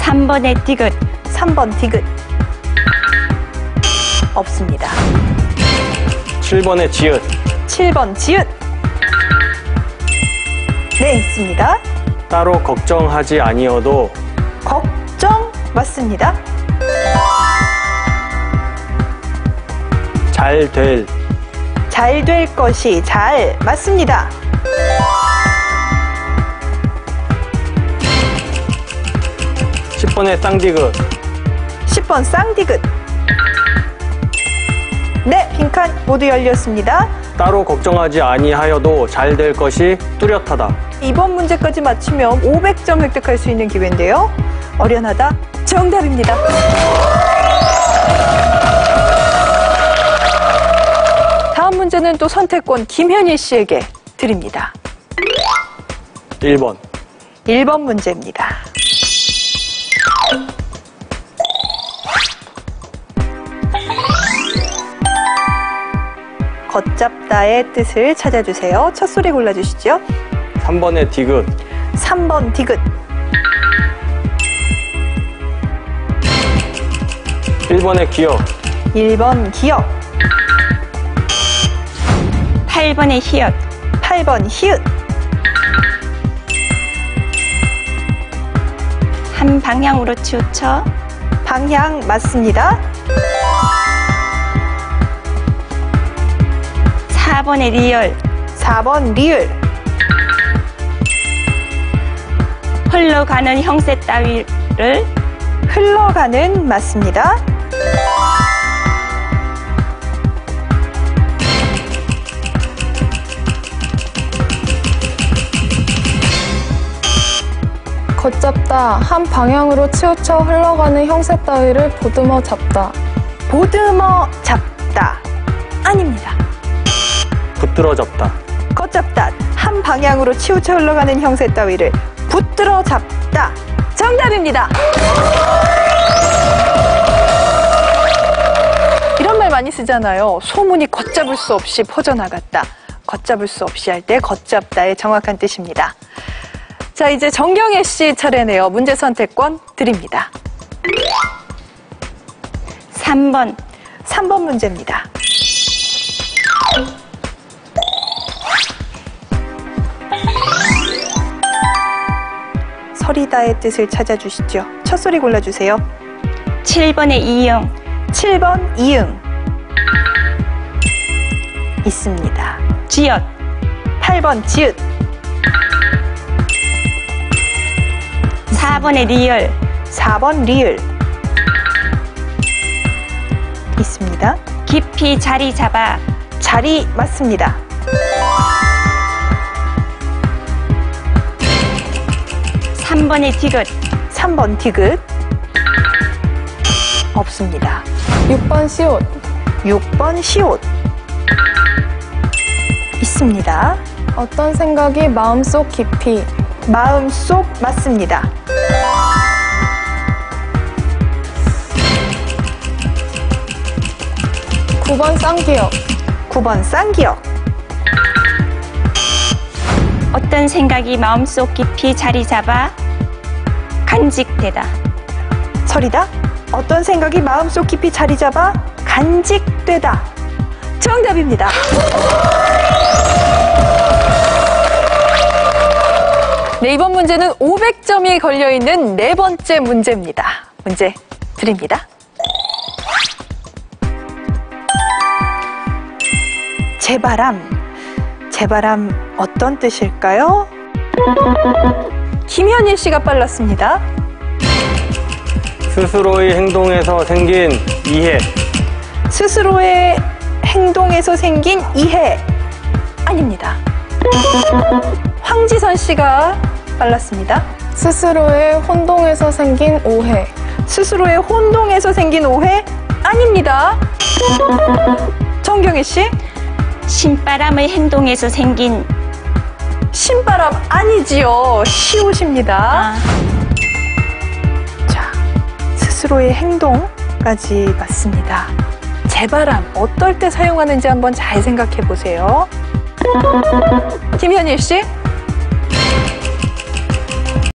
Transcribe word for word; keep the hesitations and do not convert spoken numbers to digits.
삼 번의 디귿. 삼 번 디귿. 없습니다. 칠 번의 지읒. 칠 번 지읒. 네, 있습니다. 따로 걱정하지 아니어도. 걱정 맞습니다. 잘 될. 잘 될 것이 잘 맞습니다. 십 번의 쌍디귿. 십 번 쌍디귿. 네, 빈칸 모두 열렸습니다. 따로 걱정하지 아니하여도 잘 될 것이 뚜렷하다. 이번 문제까지 맞추면 오백 점 획득할 수 있는 기회인데요. 어련하다. 정답입니다. 다음 문제는 또 선택권 김현희 씨에게 드립니다. 일 번. 일 번 문제입니다. 걷잡다의 뜻을 찾아주세요. 첫 소리 골라주시죠. 삼 번의 디귿. 삼 번 디귿. 일 번의 기역. 일 번 기역. 팔 번의 히읗. 팔 번 히읗. 한 방향으로 치우쳐. 방향 맞습니다. 사 번의 리을. 사 번 리을. 흘러가는 형세 따위를. 흘러가는 맞습니다. 걷잡다, 한 방향으로 치우쳐 흘러가는 형세 따위를 보듬어 잡다. 보듬어 잡다. 아닙니다. 붙들어 잡다. 걷잡다, 한 방향으로 치우쳐 흘러가는 형세 따위를 붙들어 잡다. 정답입니다. 이런 말 많이 쓰잖아요. 소문이 걷잡을 수 없이 퍼져나갔다. 걷잡을 수 없이 할 때 걷잡다의 정확한 뜻입니다. 자, 이제 정경혜 씨 차례네요. 문제 선택권 드립니다. 삼 번. 삼 번 문제입니다. 서리다의 뜻을 찾아주시죠. 첫 소리 골라주세요. 칠 번의 이응. 칠 번 이응. 있습니다. 지읒. 팔 번 지읒. 사 번의 리을. 사 번 리을. 있습니다. 깊이 자리 잡아. 자리 맞습니다. 삼 번의 디귿. 삼 번 디귿. 없습니다. 육 번 시옷. 육 번 시옷. 있습니다. 어떤 생각이 마음속 깊이. 마음속 맞습니다. 구 번 쌍기역. 구 번 쌍기역. 어떤 생각이 마음속 깊이 자리 잡아 간직되다. 서리다. 어떤 생각이 마음속 깊이 자리 잡아 간직되다. 정답입니다. 네, 이번 문제는 오백 점이 걸려있는 네 번째 문제입니다. 문제 드립니다. 제바람. 제바람 어떤 뜻일까요? 김현일 씨가 빨랐습니다. 스스로의 행동에서 생긴 이해. 스스로의 행동에서 생긴 이해. 아닙니다. 황지선 씨가 빨랐습니다. 스스로의 혼동에서 생긴 오해. 스스로의 혼동에서 생긴 오해. 아닙니다. 정경희 씨. 신바람의 행동에서 생긴. 신바람 아니지요. 시옷입니다. 아. 자, 스스로의 행동까지 맞습니다. 제바람 어떨 때 사용하는지 한번 잘 생각해 보세요. 김현일 씨.